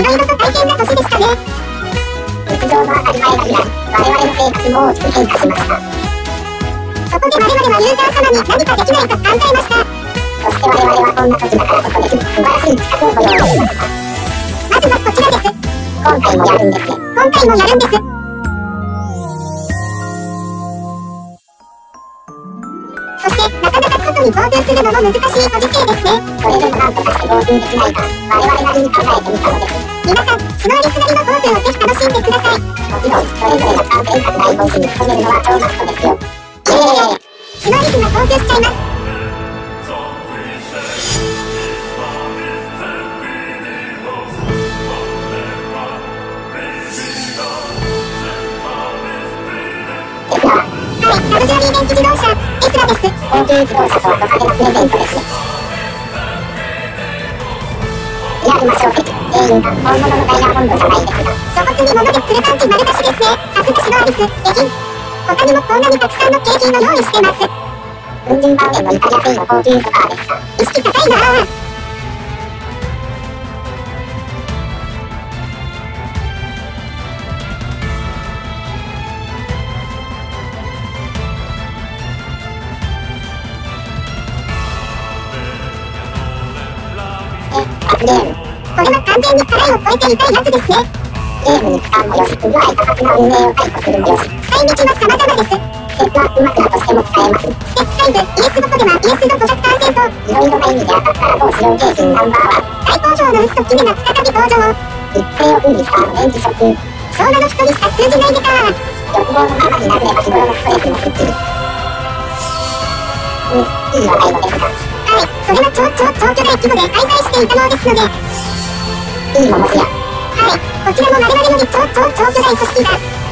ろいろと大変な年でしたね。 日常の当たり前が嫌い、我々の生活も大きく変化しました。 そこで我々はユーザー様に何かできないか考えました。 そして我々はこんな時だからこそできる素晴らしい企画をご用意しました。 まずはこちらです。 今回もやるんですね。 今回もやるんです。そしてなかなか外に GoTo するのも難しいご時世ですね。 それでもなんとかして GoTo できないか、我々なりに考えてみたのです。 皆さん、シノアリスなりの GoTo をぜひ楽しんでください。 もちろん、それぞれが感染拡大防止に努めるのは超マストですよ。 シノアリスが GoTo しちゃいます。ラグジュアリー電気自動車、テスラです。 高級自動車とはド派手なプレゼントですね。リアル魔性石、原因が本物のダイヤモンドじゃないですが。 粗骨に物で釣るパンチ丸出しですね。さすがシノアリス、下品。他にもこんなにたくさんの景品を用意してます。 粉塵バーゲンのイタリア製の高級ソファーですか。 意識高いなぁ。 罰ゲーム。 これは完全に辛いを超えていたいやつですね。 ゲームに使うもよし、不具合多発な運営を解雇するもよし。 使い道は様々です。 ステップアップ枕としても使えます。 ステップ5、イエスドコではイエスド 50%。 いろいろな意味で当たったらどうしよう景品ナンバーワン。 大工場のウスとキメが再び登場。 一世を風靡した電気ショック。 昭和の人にしか通じないネタ。 欲望のままになれば日頃のストレスもスッキリ。いい話題のですが。 はい、それは超巨大規模で開催していたようですので。 いいももしや。 はい、こちらも我々より超巨大組織が。